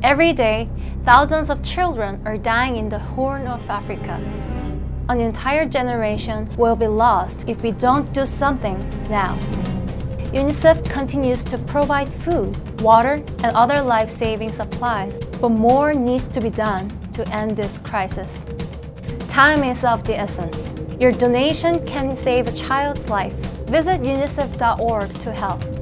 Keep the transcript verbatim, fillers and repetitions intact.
Every day, thousands of children are dying in the Horn of Africa. An entire generation will be lost if we don't do something now. UNICEF continues to provide food, water, and other life-saving supplies, but more needs to be done to end this crisis. Time is of the essence. Your donation can save a child's life. Visit unicef dot org to help.